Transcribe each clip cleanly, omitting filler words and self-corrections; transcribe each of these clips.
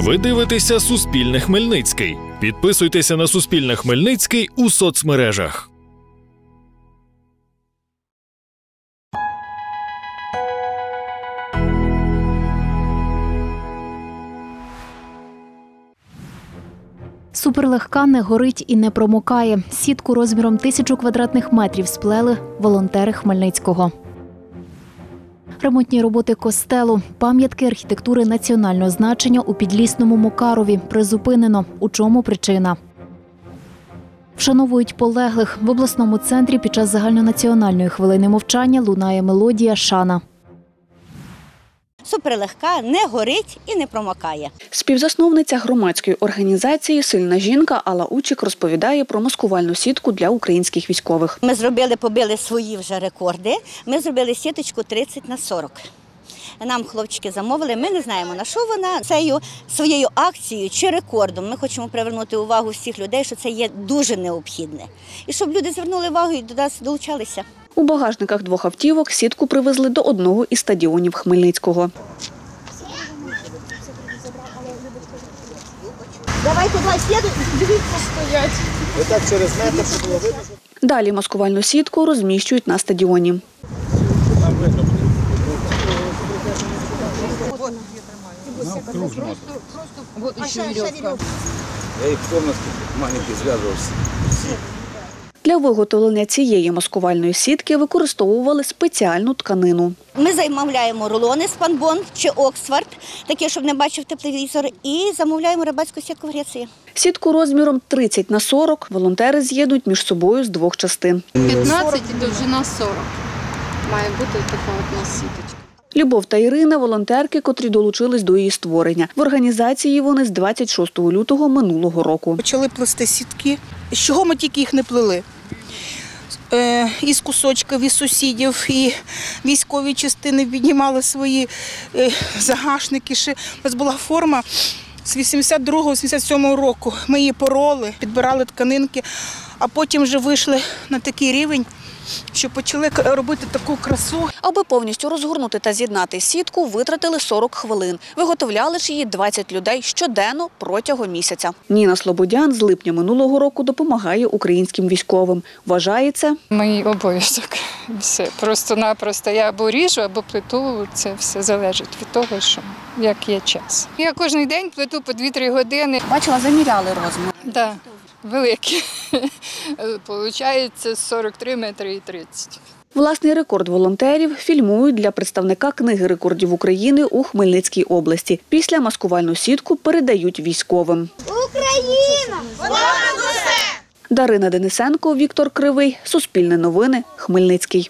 Ви дивитеся «Суспільне Хмельницький». Підписуйтеся на «Суспільне Хмельницький» у соцмережах. Суперлегка не горить і не промокає. Сітку розміром 1000 квадратних метрів сплели волонтери Хмельницького. Ремонтні роботи костелу, пам'ятки архітектури національного значення у Підлісному Мокарові призупинено. У чому причина? Вшановують полеглих. В обласному центрі під час загальнонаціональної хвилини мовчання лунає мелодія «Шана». Суперлегка, не горить і не промокає. Співзасновниця громадської організації «Сильна жінка» Алла Учик розповідає про маскувальну сітку для українських військових. Ми побили свої вже рекорди. Ми зробили сіточку 30х40. Нам хлопчики замовили, ми не знаємо, на що вона. Своєю акцією чи рекордом ми хочемо привернути увагу всіх людей, що це є дуже необхідне. І щоб люди звернули увагу і до нас долучалися. У багажниках 2 автівок сітку привезли до одного із стадіонів Хмельницького. Давайте, дивіться, стоять. Ви так через метр, щоб було видно. Далі маскувальну сітку розміщують на стадіоні. Я їх повністю маленький зв'язувався. Для виготовлення цієї маскувальної сітки використовували спеціальну тканину. Ми замовляємо рулони «Спанбон» чи «Оксфорд», такі, щоб не бачив тепловізор, і замовляємо рибацьку сітку в Греції. Сітку розміром 30х40 волонтери з'єднують між собою з 2 частин. 15 і довжина 40. Має бути така от на сіточка. Любов та Ірина – волонтерки, котрі долучились до її створення. В організації вони з 26 лютого минулого року. Почали плести сітки. З чого ми тільки їх не плели? Із кусочків, із сусідів, і військові частини піднімали свої загашники. У нас була форма з 82-87 року. Ми її пороли, підбирали тканинки, а потім вже вийшли на такий рівень, що почали робити таку красу. Аби повністю розгорнути та з'єднати сітку, витратили 40 хвилин. Виготовляли ж її 20 людей щоденно протягом місяця. Ніна Слободян з липня минулого року допомагає українським військовим. Вважає це Мій обов'язок. Все. Просто-напросто я або ріжу, або плиту. Це все залежить від того, що як є час. Я кожен день плиту по 2-3 години. бачила, заміряли розмір. Так, великі. Получається 43 метри і 30. Власний рекорд волонтерів фільмують для представника Книги рекордів України у Хмельницькій області. Після маскувальну сітку передають військовим. Україна! Понад усе! Дарина Денисенко, Віктор Кривий. Суспільне новини. Хмельницький.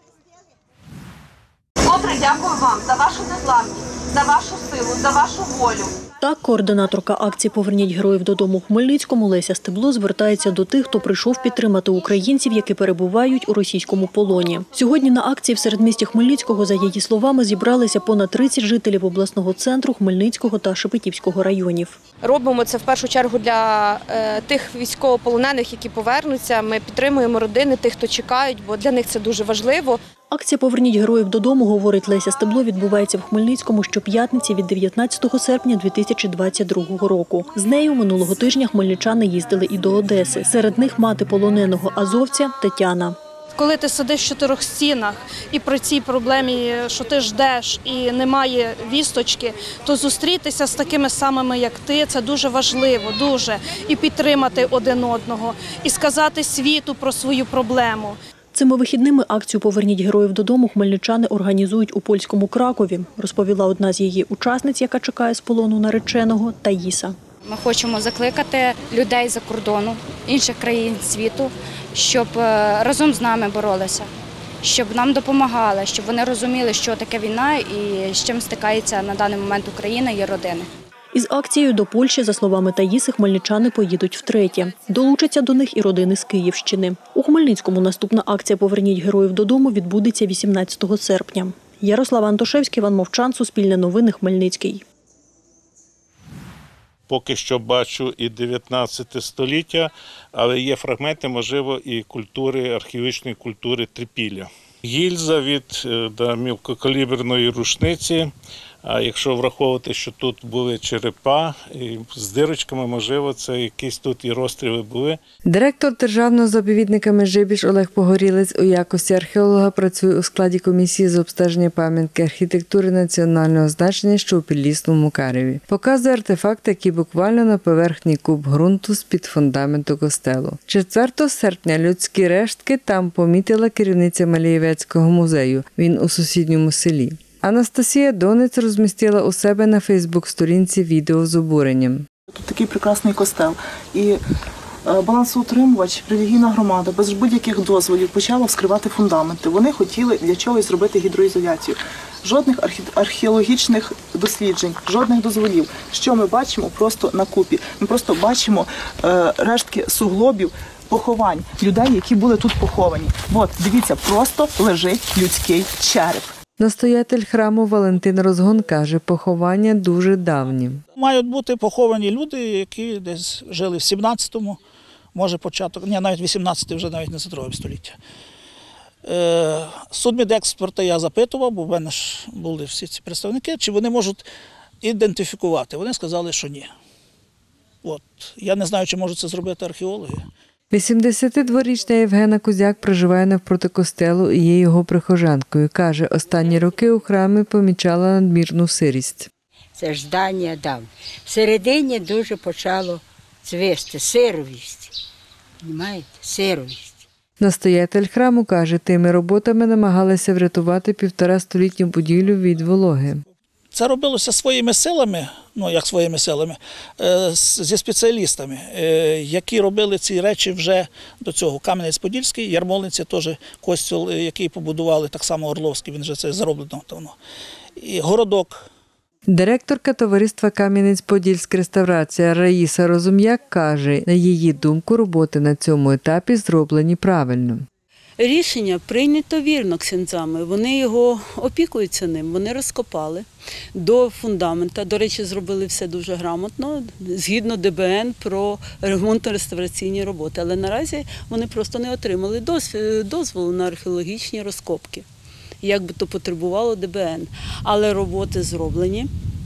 Котре дякую вам за вашу незламність, за вашу силу, за вашу волю. Так, координаторка акції «Поверніть героїв додому» у Хмельницькому Леся Стебло звертається до тих, хто прийшов підтримати українців, які перебувають у російському полоні. Сьогодні на акції в середмісті Хмельницького, за її словами, зібралися понад 30 жителів обласного центру Хмельницького та Шепетівського районів. Робимо це в першу чергу для тих військовополонених, які повернуться. Ми підтримуємо родини тих, хто чекають, бо для них це дуже важливо. Акція «Поверніть героїв додому», говорить Леся Стебло, відбувається в Хмельницькому щоп'ятниці від 19 серпня 2022 року. З нею минулого тижня хмельничани їздили і до Одеси. Серед них мати полоненого азовця Тетяна. Коли ти сидиш в 4 стінах і при цій проблемі, що ти ждеш і немає вісточки, то зустрітися з такими самими, як ти, це дуже важливо, дуже. І підтримати один одного, і сказати світу про свою проблему. Цими вихідними акцію «Поверніть героїв додому» хмельничани організують у польському Кракові, розповіла одна з її учасниць, яка чекає з полону нареченого, Таїса. Ми хочемо закликати людей за кордону, інших країн світу, щоб разом з нами боролися, щоб нам допомагали, щоб вони розуміли, що таке війна і з чим стикається на даний момент Україна і родини. Із акцією до Польщі, за словами Таїси, хмельничани поїдуть втретє. Долучаться до них і родини з Київщини. У Хмельницькому наступна акція «Поверніть героїв додому» відбудеться 18 серпня. Ярослава Антошевський, Іван Мовчан, Суспільне новини, Хмельницький. Поки що бачу і 19 століття, але є фрагменти, можливо, і культури, археологічної культури Трипілля. Гільза від мілкокаліберної рушниці А якщо враховувати, що тут були черепа і з дирочками, можливо, це якісь тут і розстріли були. Директор Державного заповідника Межибіж Олег Погорілець у якості археолога працює у складі комісії з обстеження пам'ятки архітектури національного значення, що у Підлісному Макареві. Показує артефакти, які буквально на поверхні куб ґрунту з-під фундаменту костелу. 4 серпня людські рештки там помітила керівниця Малієвецького музею. Він у сусідньому селі. Анастасія Донець розмістила у себе на Фейсбук-сторінці відео з обуренням. Тут такий прекрасний костел. І балансоутримувач, релігійна громада без будь-яких дозволів почала вскривати фундаменти. Вони хотіли для чогось зробити гідроізоляцію. Жодних археологічних досліджень, жодних дозволів. Що ми бачимо просто на купі? Ми просто бачимо рештки суглобів, поховань людей, які були тут поховані. От, дивіться, просто лежить людський череп. Настоятель храму Валентин Розгон каже, поховання дуже давні. Мають бути поховані люди, які десь жили в 17-му, може початок, навіть 18-й, вже навіть не за 2 століття. Судмедексперта я запитував, бо в мене ж були всі ці представники, чи вони можуть ідентифікувати. Вони сказали, що ні. От. Я не знаю, чи можуть це зробити археологи. 82-річна Євгена Кузяк проживає навпроти костелу і є його прихожанкою. Каже, останні роки у храмі помічала надмірну сирість. Це ж здання давно. Всередині дуже почало цвісти, сировість. Понимаєте? Сировість. Настоятель храму каже, тими роботами намагалися врятувати 1,5-столітню будівлю від вологи. Це робилося своїми силами, як своїми силами, зі спеціалістами, які робили ці речі вже до цього. Кам'янець-Подільський, Ярмолинці теж костюл, який побудували, так само Орловський, він вже це зроблено давно. І городок. Директорка товариства «Кам'янець-Подільська реставрація» Раїса Розум'як каже, на її думку, роботи на цьому етапі зроблені правильно. Рішення прийнято вірно ксьондзами, вони його опікуються ним, вони розкопали до фундамента. До речі, зробили все дуже грамотно, згідно ДБН про ремонтно-реставраційні роботи. Але наразі вони просто не отримали дозволу на археологічні розкопки, як би то потребувало ДБН. Але роботи зроблені,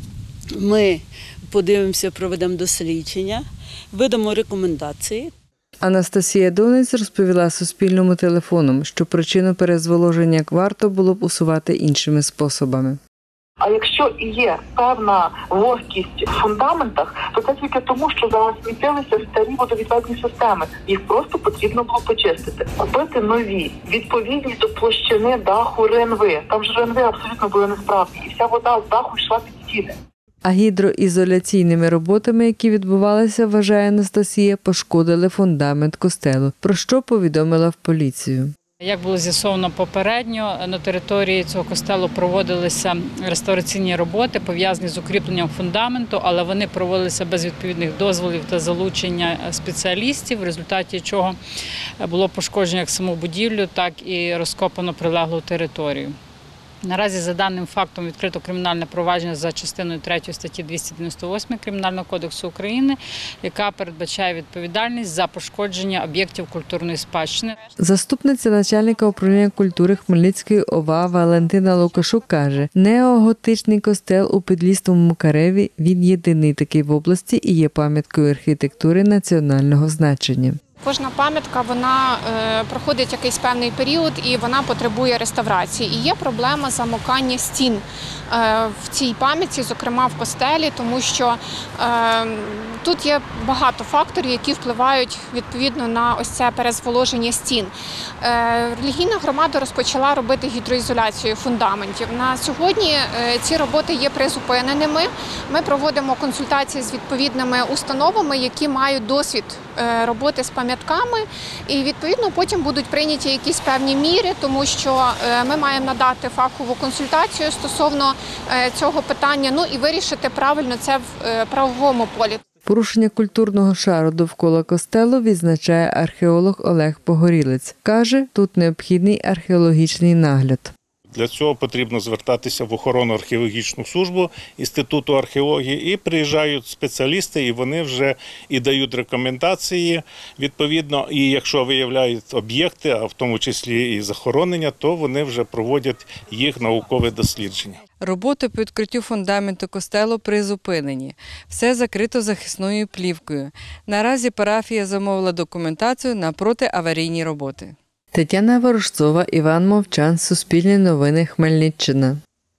ми подивимося, проведемо дослідження, видамо рекомендації. Анастасія Донець розповіла Суспільному телефоном, що причину перезволоження варто було б усувати іншими способами. А якщо і є певна вогкість в фундаментах, то це тільки тому, що засмітилися старі водовідведені системи. Їх просто потрібно було почистити. Робити нові, відповідні до площини даху РНВ. Там ж РНВ абсолютно були несправні. І вся вода з даху йшла під стіни. А гідроізоляційними роботами, які відбувалися, вважає Анастасія, пошкодили фундамент костелу, про що повідомила в поліцію. Як було з'ясовано попередньо, на території цього костелу проводилися реставраційні роботи, пов'язані з укріпленням фундаменту, але вони проводилися без відповідних дозволів та залучення спеціалістів, в результаті чого було пошкоджено як саму будівлю, так і розкопано прилеглу територію. Наразі за даним фактом відкрито кримінальне провадження за частиною 3 статті 298 Кримінального кодексу України, яка передбачає відповідальність за пошкодження об'єктів культурної спадщини. Заступниця начальника управління культури Хмельницької ОВА Валентина Лукашук каже, неоготичний костел у Підлісному Макареві, він єдиний такий в області і є пам'яткою архітектури національного значення. Кожна пам'ятка, вона проходить якийсь певний період і вона потребує реставрації. І є проблема замокання стін в цій пам'ятці, зокрема в костелі, тому що тут є багато факторів, які впливають відповідно на ось це перезволоження стін. Релігійна громада розпочала робити гідроізоляцію фундаментів. На сьогодні ці роботи є призупиненими. Ми проводимо консультації з відповідними установами, які мають досвід роботи з пам'ятками, і відповідно потім будуть прийняті якісь певні міри, тому що ми маємо надати фахову консультацію стосовно цього питання, і вирішити правильно це в правовому полі. Порушення культурного шару довкола костелу відзначає археолог Олег Погорілець. Каже, тут необхідний археологічний нагляд. Для цього потрібно звертатися в охоронну археологічну службу Інституту археології, і приїжджають спеціалісти, і вони вже і дають рекомендації відповідно. І якщо виявляють об'єкти, а в тому числі і захоронення, то вони вже проводять їх наукове дослідження. Роботи по відкриттю фундаменту костелу призупинені. Все закрито захисною плівкою. Наразі парафія замовила документацію на протиаварійні роботи. Тетяна Ворожцова, Іван Мовчан, Суспільне новини, Хмельниччина.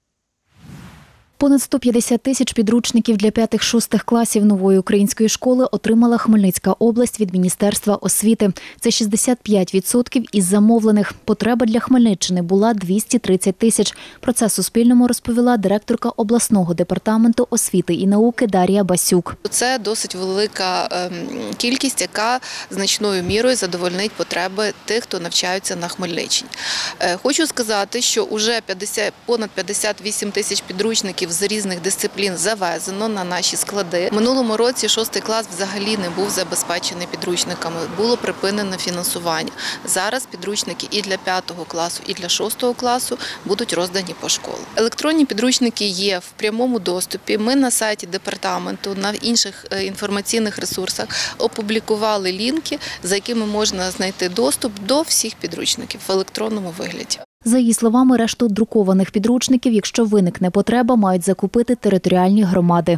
Понад 150 тисяч підручників для 5-6 класів нової української школи отримала Хмельницька область від Міністерства освіти. Це 65% із замовлених. Потреба для Хмельниччини була 230 тисяч. Про це Суспільному розповіла директорка обласного департаменту освіти і науки Дар'я Басюк. Це досить велика кількість, яка значною мірою задовольнить потреби тих, хто навчаються на Хмельниччині. Хочу сказати, що вже понад 58 тисяч підручників з різних дисциплін завезено на наші склади. Минулому році 6 клас взагалі не був забезпечений підручниками, було припинено фінансування. Зараз підручники і для 5 класу, і для 6 класу будуть роздані по школах. Електронні підручники є в прямому доступі. Ми на сайті департаменту, на інших інформаційних ресурсах опублікували лінки, за якими можна знайти доступ до всіх підручників в електронному вигляді. За її словами, решту друкованих підручників, якщо виникне потреба, мають закупити територіальні громади.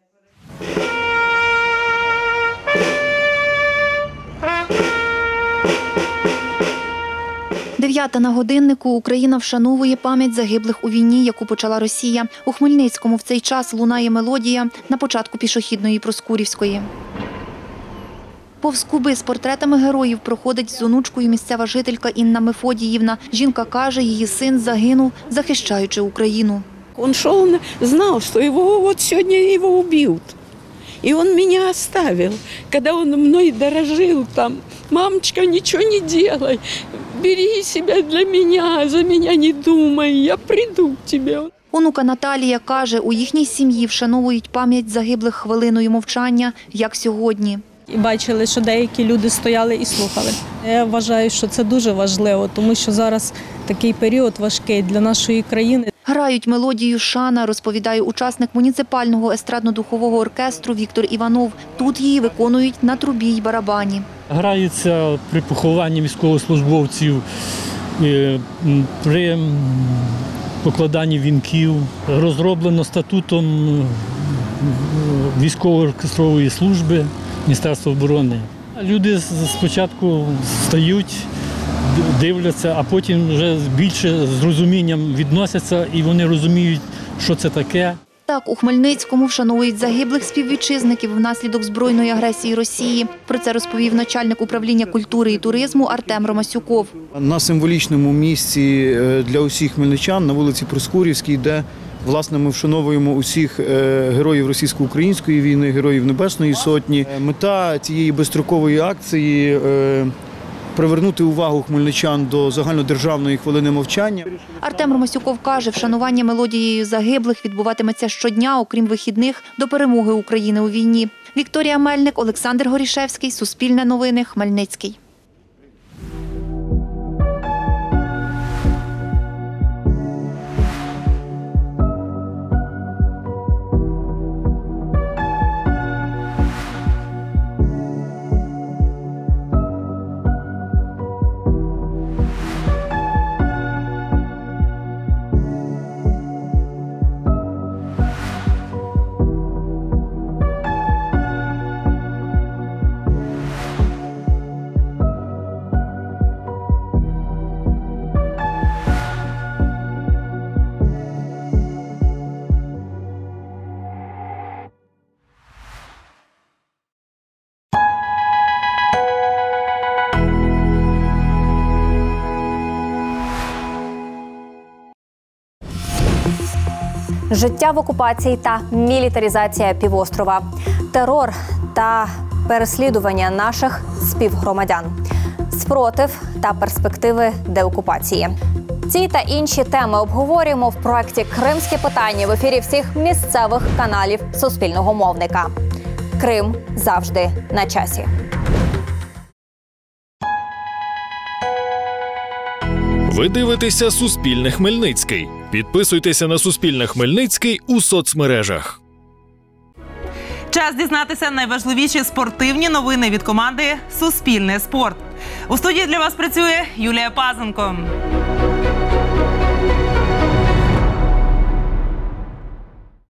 9 на годиннику. Україна вшановує пам'ять загиблих у війні, яку почала Росія. У Хмельницькому в цей час лунає мелодія на початку пішохідної Проскурівської. Повз куби з портретами героїв проходить з онучкою місцева жителька Інна Мефодіївна. Жінка каже, її син загинув, захищаючи Україну. Він йшов, знав, що його сьогодні його уб'ють. І він мене оставив, коли він мною дорожив там. Мамочка, нічого не делай, бери себе для мене, за мене не думай, я прийду к тебе. Онука Наталія каже, у їхній сім'ї вшановують пам'ять загиблих хвилиною мовчання, як сьогодні. І бачили, що деякі люди стояли і слухали. Я вважаю, що це дуже важливо, тому що зараз такий період важкий для нашої країни. Грають мелодію «Шана», розповідає учасник муніципального естрадно-духового оркестру Віктор Іванов. Тут її виконують на трубі й барабані. Грається при похованні військовослужбовців, при покладанні вінків. Розроблено статутом військової оркестрової служби Міністерства оборони. Люди спочатку стають, дивляться, а потім вже більше з розумінням відносяться і вони розуміють, що це таке. Так, у Хмельницькому вшановують загиблих співвітчизників внаслідок збройної агресії Росії. Про це розповів начальник управління культури і туризму Артем Ромасюков. На символічному місці для усіх хмельничан на вулиці Проскурівській, де власне ми вшановуємо усіх героїв російсько-української війни, героїв Небесної Сотні. Мета цієї безстрокової акції – привернути увагу хмельничан до загальнодержавної хвилини мовчання. Артем Ромасюков каже, вшанування мелодією загиблих відбуватиметься щодня, окрім вихідних, до перемоги України у війні. Вікторія Мельник, Олександр Горішевський, Суспільне новини, Хмельницький. Життя в окупації та мілітаризація півострова, терор та переслідування наших співгромадян, спротив та перспективи деокупації. Ці та інші теми обговорюємо в проєкті «Кримське питання» в ефірі всіх місцевих каналів Суспільного мовника. Крим завжди на часі. Ви дивитеся «Суспільне Хмельницький». Підписуйтеся на «Суспільне Хмельницький» у соцмережах. Час дізнатися найважливіші спортивні новини від команди «Суспільне спорт». У студії для вас працює Юлія Пазенко.